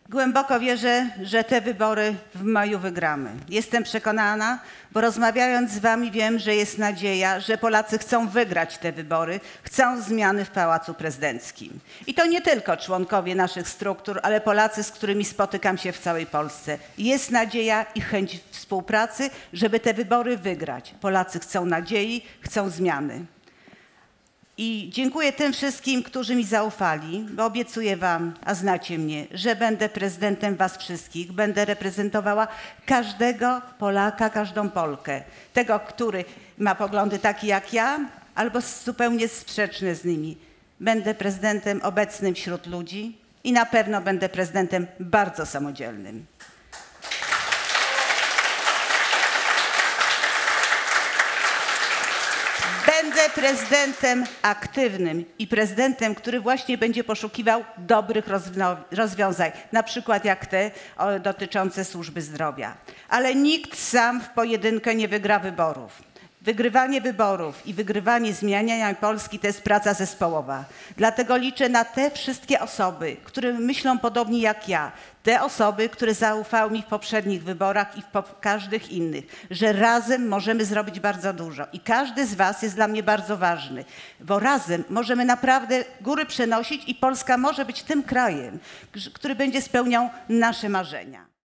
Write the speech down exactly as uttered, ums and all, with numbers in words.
Głęboko wierzę, że te wybory w maju wygramy. Jestem przekonana, bo rozmawiając z wami wiem, że jest nadzieja, że Polacy chcą wygrać te wybory, chcą zmiany w Pałacu Prezydenckim. I to nie tylko członkowie naszych struktur, ale Polacy, z którymi spotykam się w całej Polsce. Jest nadzieja i chęć współpracy, żeby te wybory wygrać. Polacy chcą nadziei, chcą zmiany. I dziękuję tym wszystkim, którzy mi zaufali, bo obiecuję wam, a znacie mnie, że będę prezydentem was wszystkich, będę reprezentowała każdego Polaka, każdą Polkę. Tego, który ma poglądy takie jak ja, albo zupełnie sprzeczne z nimi. Będę prezydentem obecnym wśród ludzi i na pewno będę prezydentem bardzo samodzielnym. Będę prezydentem aktywnym i prezydentem, który właśnie będzie poszukiwał dobrych rozwiązań, na przykład jak te o, dotyczące służby zdrowia. Ale nikt sam w pojedynkę nie wygra wyborów. Wygrywanie wyborów i wygrywanie zmieniania Polski to jest praca zespołowa. Dlatego liczę na te wszystkie osoby, które myślą podobnie jak ja. Te osoby, które zaufały mi w poprzednich wyborach i w każdych innych, że razem możemy zrobić bardzo dużo. I każdy z was jest dla mnie bardzo ważny, bo razem możemy naprawdę góry przenosić i Polska może być tym krajem, który będzie spełniał nasze marzenia.